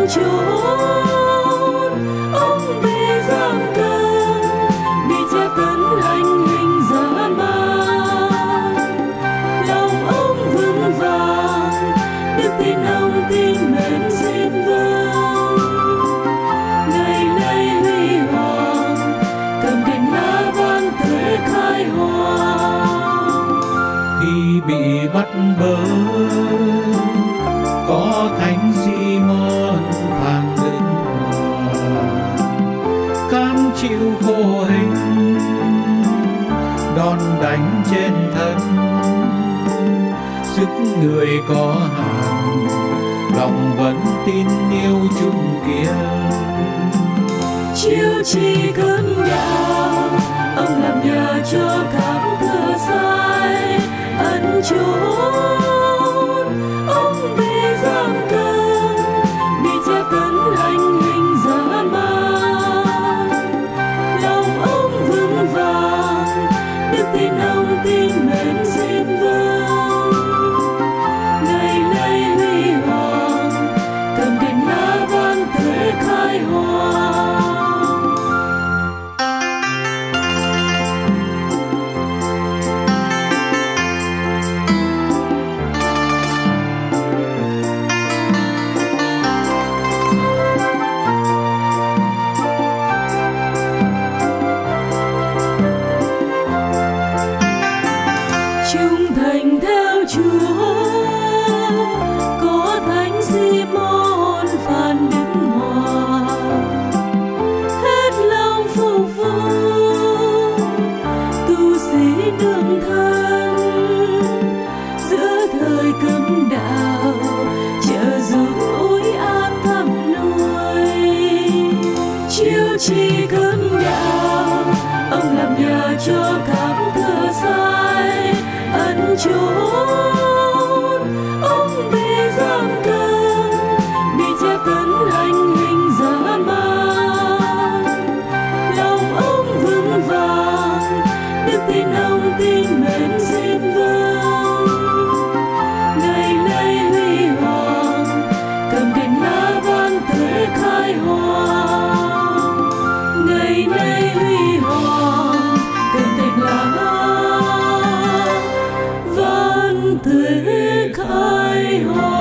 chốn. Ông bị giam cầm, bị tra tấn hành hình dã man. Lòng ông vững vàng, đức tin ông tin mến xin vâng. Ngày nay huy hoàng, cầm cành lá vàng tươi khai hoàng. Khi bị bắt bớ, có thánh Simon Phan Đức Hòa cam chịu khổ hình, đòn đánh trên thân. Sức người có hạn, lòng vẫn tin yêu chung kia. Chiêu chi cơn gào, ông làm nhà cho các thừa sai ẩn chốn. Ông bị giam cầm, bị tra tấn hành hình dã man. Lòng ông vững vàng, đức tin ông tin mến xin vâng. Ngày nay huy hoàng, cầm cành lá vàng tươi khai hoàng. Trung thành theo Chúa, có thánh Simon Phan Đức Hòa hết lòng phục vụ, tu sĩ nương thân giữa thời cấm đạo, trợ giúp ủi an thăm nuôi. Chiêu chi cơn gào, ông làm nhà cho các thừa sai ẩn chốn. Ông bị giam cầm, bị tra tấn hành hình dã man. Lòng ông vững vàng, đức tin ông tin mến xin vâng. Ngày nay huy hoàng, cầm cành lá vàng tươi khai hoàng. Ngày nay huy hoàng, cầm cành lá vàng tươi khai hoàng.